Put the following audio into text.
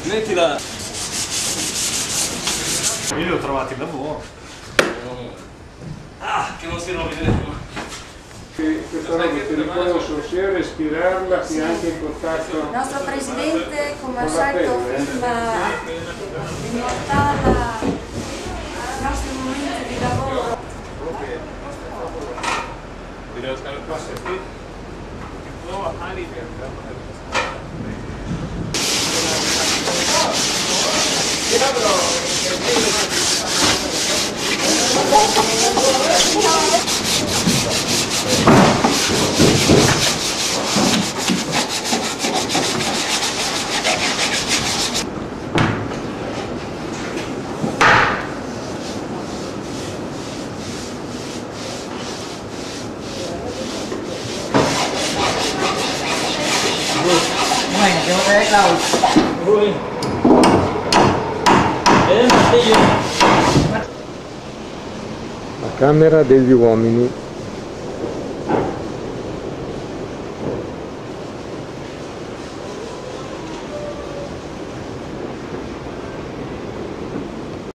Mettila! Io li ho trovati in lavoro. Ah, che non si rovina. Questa roba è pericoloso sia respirarla che anche in contatto. Il nostro presidente, come al solito, filma immortala i nostri momenti di lavoro. La camera degli uomini.